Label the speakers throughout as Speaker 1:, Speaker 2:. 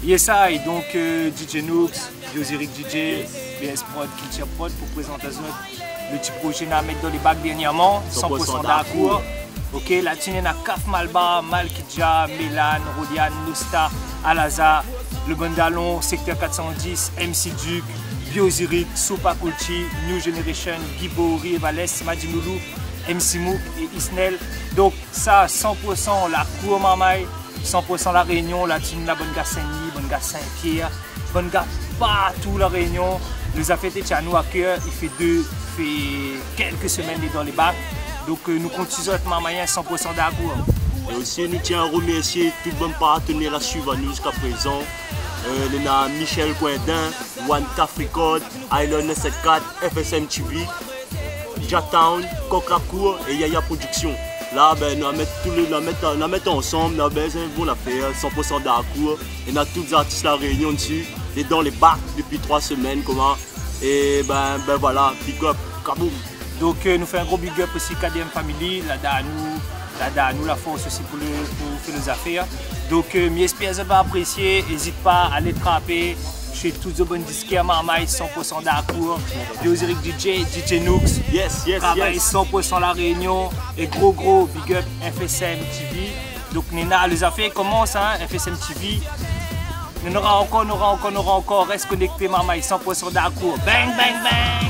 Speaker 1: Yes, I, donc DJ Nooks, Biosiric DJ, BS Prod, Culture Prod pour présenter le petit projet à mettre dans les bacs dernièrement, 100% d'accord. Ok, la tune est à Kaf Malba, Malkidja, Mélan, Rodian, Nosta, Alaza, Le Bandalon, Secteur 410, MC Duke, Biosiric, Sopa Kulchi, New Generation, Gibo, Rievales, Madinoulou, MC Mouk et Isnel. Donc ça, 100% la cour Mamaï, 100% la Réunion, la team, la bonne gars Saint-Denis, bonne gars Saint-Pierre, bonne gars partout la Réunion. Nous a fait à nous à cœur, il fait quelques semaines dans les bacs. Donc nous continuons avec Mamaïen 100% d'accord.
Speaker 2: Et aussi nous tiens à remercier tous les bons partenaires là suivant nous jusqu'à présent. Nous avons Michel Coindin, One Caf Record, Island 74, FSM TV, Jatown, Coca-Cola et Yaya Production. Là, ben, nous allons mettre ensemble, nous allons faire 100% d'accord. Et nous avons tous les artistes de la Réunion dessus, et dans les bacs depuis 3 semaines. Comment. Et ben voilà, big up, kaboum.
Speaker 1: Donc nous faisons un gros big up aussi KDM Family, là nous la force aussi pour faire les affaires. Donc j'espère que vous avez apprécié, n'hésite pas à les trapper chez tous les bons disquaires Marmaille, 100% d'accord. Biosiric DJ, DJ Nooks, travaille 100% la Réunion et gros big up FSM TV. Donc les affaires commencent, hein, FSM TV. On aura encore, reste connecté Marmaille, 100% d'accord. Bang, bang, bang!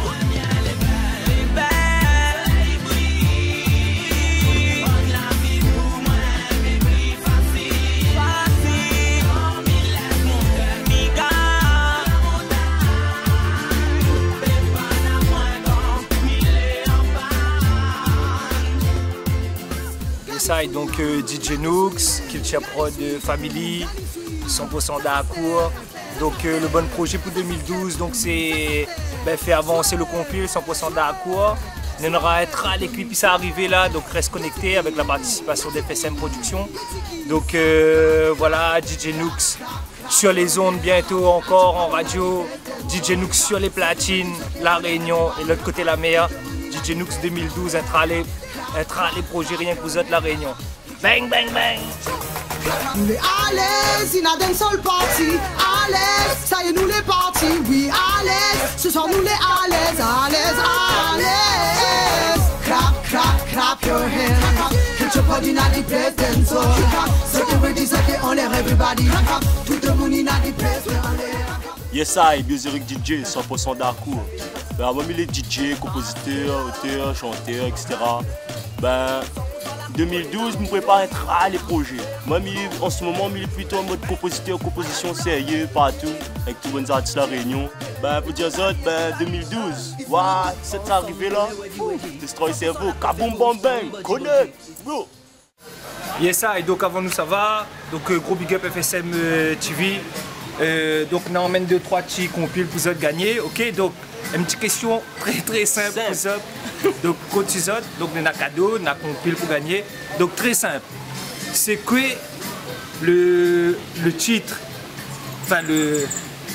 Speaker 1: Donc DJ Nooks, Culture Prod Family, 100% d'accord. Donc le bon projet pour 2012, donc c'est faire avancer le compil 100% d'accord. On aura l'équipe qui s'est arrivé là, donc reste connecté avec la participation d'FSM Production. Donc voilà, DJ Nooks sur les ondes bientôt encore en radio, DJ Nooks sur les platines, la Réunion et l'autre côté la mer. DJ Nooks 2012 les projets rien que vous êtes la Réunion. Bang, bang, bang!
Speaker 3: Nous les à l'aise, il n'a d'un seul parti. À l'aise, ça y est, nous les partis. Oui, à l'aise, ce soir nous les à l'aise, à l'aise, à l'aise. Clap your hands. Get your body in the place, dance so. So the ready, so they on everybody. Tout le monde in the place, on l'air.
Speaker 2: Yes, I, Biosiric DJ, 100% d'accord. Ben, moi, les DJ, compositeurs, auteurs, chanteurs, etc. Ben, 2012, je me prépare à les projets. Moi, en ce moment, je suis plutôt en mode composition sérieux partout, avec tous les bons artistes de la Réunion. Ben, pour dire ça, ben, 2012, waouh, c'est arrivé là. Destroy cerveau, kaboum bam bang, connect, bro.
Speaker 1: Yes, ça, et donc avant nous, ça va. Donc, gros big up FSM TV. Donc, on emmène 2-3 petits compiles pour vous gagner. Ok, donc, une petite question très simple pour vous. Donc, quand vous êtes, donc, on a cadeau, on a compile pour gagner. Donc, très simple. C'est quoi le titre, enfin le.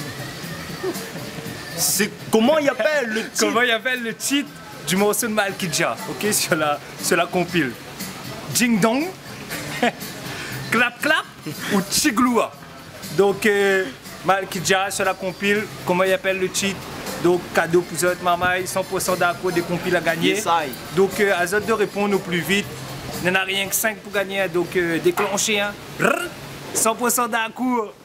Speaker 2: C'est comment il appelle le titre?
Speaker 1: Comment il appelle le titre du morceau de Malkidja, ok, sur la compile. Ding Dong, Clap Clap ou Chigloua. Donc Malkidja sur la compile, comment il appelle le titre? Donc cadeau pour votre Mamaï, 100% d'accord des compiles à gagner.
Speaker 2: Yes,
Speaker 1: donc à vous de répondre au plus vite. Il n'y en a rien que 5 pour gagner, donc déclenchez. Hein. 100% d'accord.